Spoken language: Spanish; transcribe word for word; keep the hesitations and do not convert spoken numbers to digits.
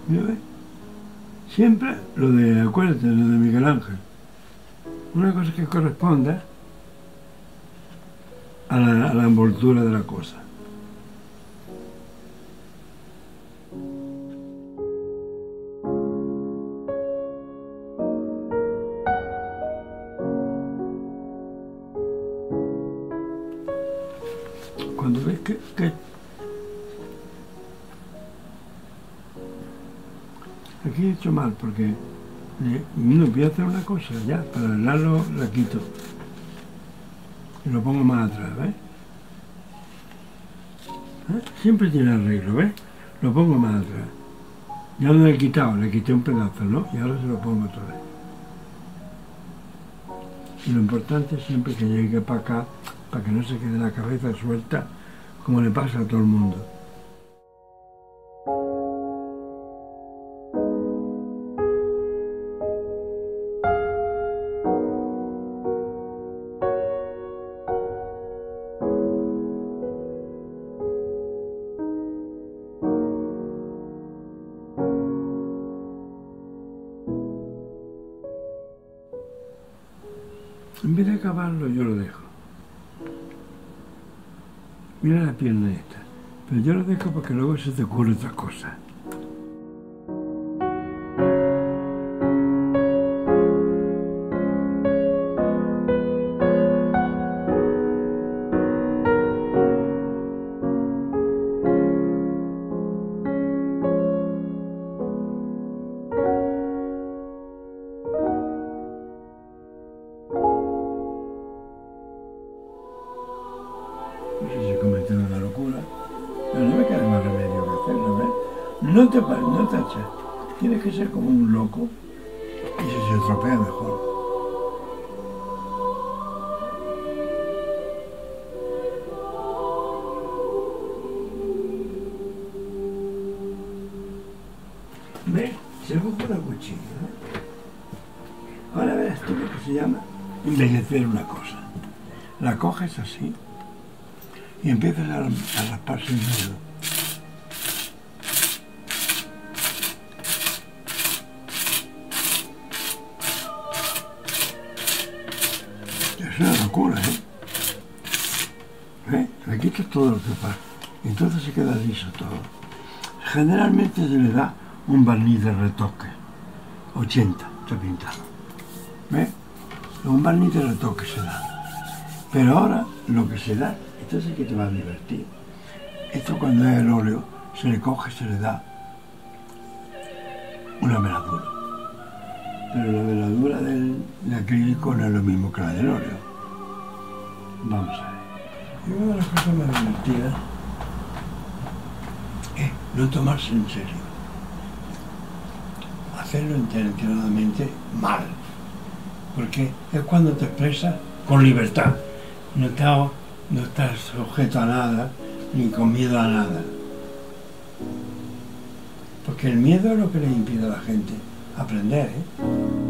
¿Ves? Siempre lo de, acuérdate, lo de Miguel Ángel. Una cosa que corresponda a la, a la envoltura de la cosa. Cuando ves que, que aquí he hecho mal, porque no voy a hacer una cosa ya, para arreglarlo la quito y lo pongo más atrás, ¿ves? ¿Eh? Siempre tiene arreglo, ¿ves? Lo pongo más atrás. Ya no le he quitado, le quité un pedazo, ¿no? Y ahora se lo pongo otra vez. Y lo importante es siempre que llegue para acá, para que no se quede la cabeza suelta, como le pasa a todo el mundo. En vez de acabarlo, yo lo dejo. Mira la pierna esta. Pero yo lo dejo porque luego se te ocurre otra cosa. No sé si he cometido una locura, pero no me queda más remedio que hacerlo, ¿ves? No te, no te echas. Tienes que ser como un loco y si se estropea mejor. ¿Ves? Se coge una cuchilla, ¿no? Ahora verás tú lo que se llama embellecer una cosa. La coges así y empiezas a, a rasparse el dedo. Es una locura, ¿eh? ¿Eh? Le quitas todo lo que pasa. Entonces se queda liso todo. Generalmente se le da un barniz de retoque. ochenta está pintado. ¿Ves? Un barniz de retoque se da. Pero ahora lo que se da, esto sí que te va a divertir. Esto cuando es el óleo, se le coge, se le da una veladura. Pero la veladura del, del acrílico no es lo mismo que la del óleo. Vamos a ver. Y una de las cosas más divertidas es no tomarse en serio. Hacerlo intencionadamente mal. Porque es cuando te expresas con libertad. No estás, no estás sujeto a nada, ni con miedo a nada. Porque el miedo es lo que le impide a la gente aprender, ¿eh?